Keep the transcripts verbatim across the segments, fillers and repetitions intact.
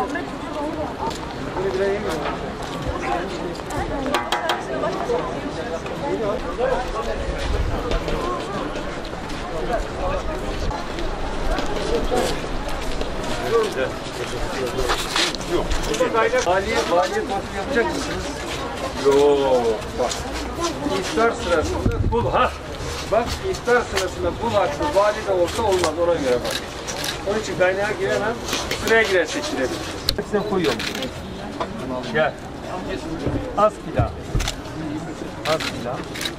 Yok. Valiye, valiye kontrol yapacak mısınız? Yok. Bak. İftar sırasında bul ha. Bak iftar sırasında bul hakkı vali de olsa olmaz, ona göre bak. Onun için kaynağa giremem. Sıraya girer seçilebilir. Hepsine koyuyorum. Gel. Az pilav. Az pilav.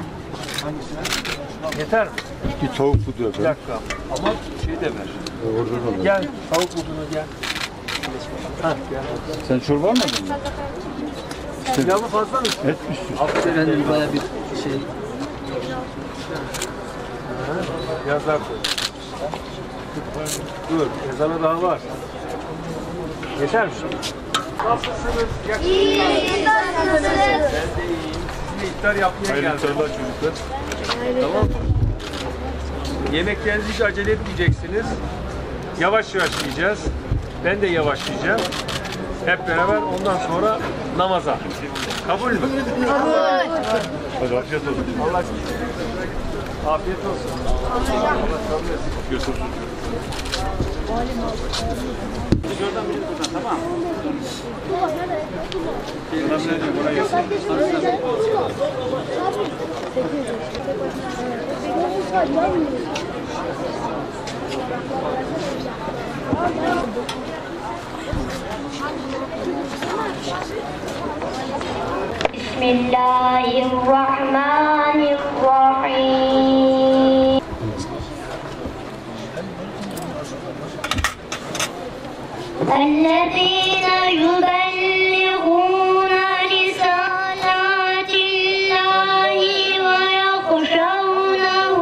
Yeter mi? Bir tavuk budu efendim. Bir dakika. Ama şey de ver. Orada da Gel. Tavuk budunu gel. Hah, gel. Sen çorba almadın mı? Pilavı fazla mı? Et üstü. Aferin. Bayağı bir şey. Biraz daha koy. Dur. Ezana daha var. Yeter mi? Nasılsınız? İyi. Ben de iyiyim. Sizinle iftar yapmaya geldim. Hayırlı iftarlar çocuklar. Tamam mı? Yemeklerinizi hiç acele etmeyeceksiniz. Yavaş yavaş yiyeceğiz. Ben de yavaş yiyeceğim. Hep beraber ondan sonra namaza. Kabul mü? Kabul. Hadi afiyet olsun. Allah afiyet olsun. Allah kabul etsin. Afiyet olsun. Şuradan bir buradan, tamam mı? Önemli buraya gelsin. Bismillahirrahmanirrahim. الذين يبلغون رسالات الله ويخشونه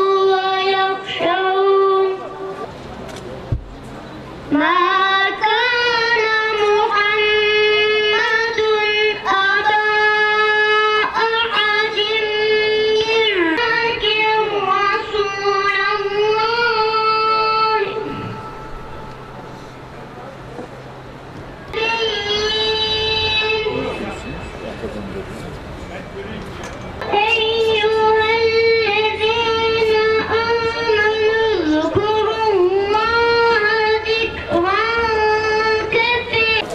ويخشون ما كان محمد أبا أحد من ولكن رسول الله أيها الذين آمنوا اذكروا الله ذكرا كثيرا.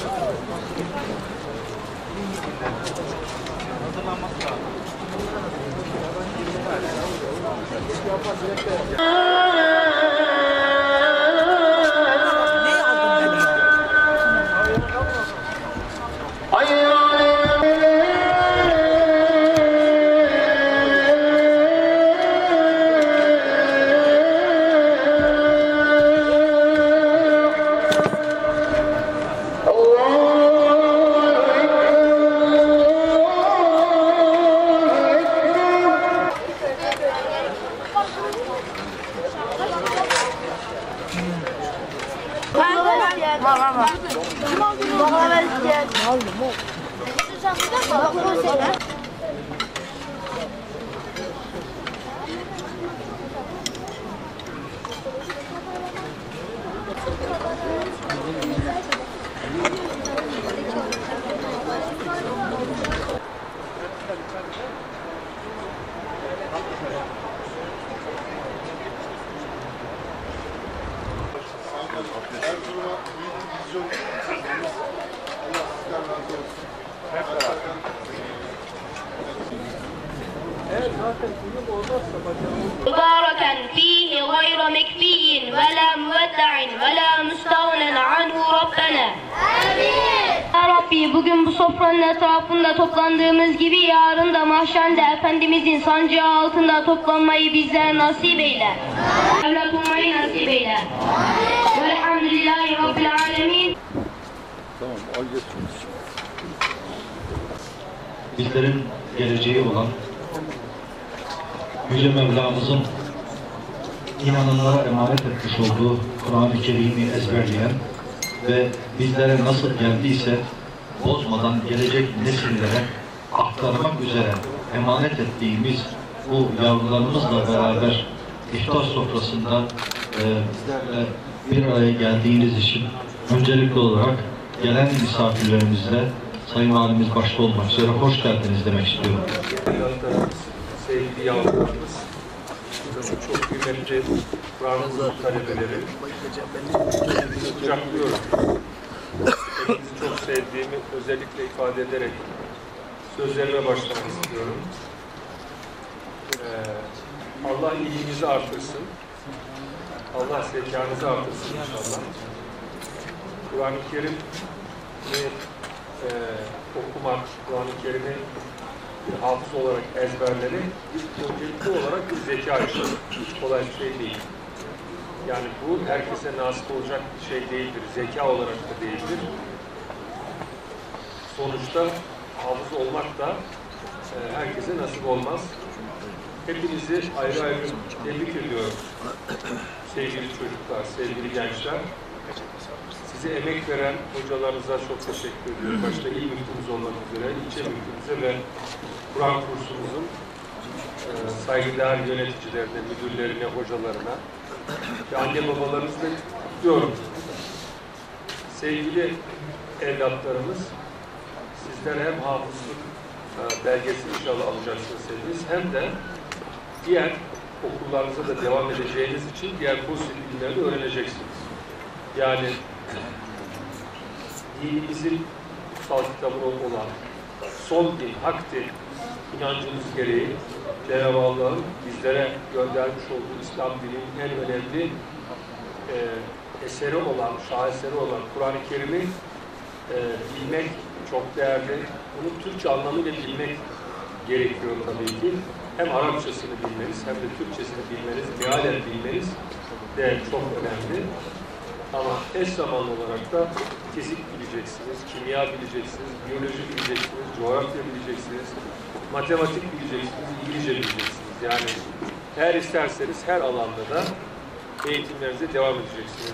مباركا فيه غير مكفي ولا مودع ولا مستغنى عنه ربنا. Ya Rabbi, bugün bu sofranın etrafında toplandığımız gibi yarın da mahşerde Efendimizin sancağı altında toplanmayı bizlere nasip eyle. Evlat olmayı nasip eyle. Velhamdülillahi Rabbil alemin. Tamam, al geçsin. Bizlerin geleceği olan Yüce Mevlamızın inananlara emanet etmiş olduğu Kur'an-ı Kerim'i ezberleyen ve bizlere nasıl geldiyse bozmadan gelecek nesillere aktarmak üzere emanet ettiğimiz bu yavrularımızla beraber iftar sofrasında e, bizlerle bir araya geldiğiniz için Öncelikli olarak gelen misafirlerimizle Sayın Valimiz başta olmak üzere hoş geldiniz demek istiyorum. Evlatlarımız, sevgili yavrularımız, çok kıymetli Kur'an kursu talebeleri, kucaklıyorum. Hepinizi çok sevdiğimi özellikle ifade ederek sözlerime başlamak istiyorum. Ee, Allah iyiliğinizi artırsın. Allah zekanızı artırsın inşallah. Kur'an-ı Kerim'i e, okumak, Kur'an-ı Kerim'i bir hafız olarak ezberlemek öncelikli olarak bir zeka işi. Kolay bir şey değil. Yani bu herkese nasip olacak bir şey değildir. Zeka olarak da değildir. Sonuçta hafız olmak da e, herkese nasip olmaz. Hepinizi ayrı ayrı tebrik ediyorum. Sevgili çocuklar, sevgili gençler. Size emek veren hocalarınıza çok teşekkür ediyorum. Başta il müftümüz olmak üzere, ilçe müftümüze ve Kur'an kursumuzun e, saygıdeğer yöneticilerine, müdürlerine, hocalarına ve anne babalarınızla kutluyorum. Sevgili evlatlarımız, sizlere hem hafızlık e, belgesi inşallah alacaksınız hepiniz, hem de diğer okullarınıza da devam edeceğiniz için diğer pozitif bilgileri öğreneceksiniz. Yani dinimizin kutsal kitabı olan son din, hak din inancımız gereği Cenab-ı Allah'ın bizlere göndermiş olduğu İslam dininin en önemli e, eseri olan, şaheseri olan Kur'an-ı Kerim'i e, bilmek çok değerli. Bunu Türkçe anlamıyla bilmek gerekiyor tabii ki. Hem Arapçasını bilmeniz hem de Türkçesini bilmeniz, mealen bilmeniz de çok önemli. Ama eş zamanlı olarak da fizik bileceksiniz, kimya bileceksiniz, biyoloji bileceksiniz, coğrafya bileceksiniz, matematik bileceksiniz, İngilizce bileceksiniz. Yani her isterseniz her alanda da eğitimlerinize devam edeceksiniz.